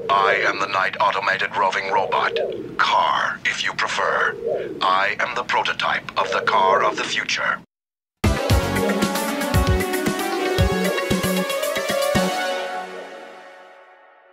I am the Night Automated Roving Robot. KARR, if you prefer. I am the prototype of the KARR of the future.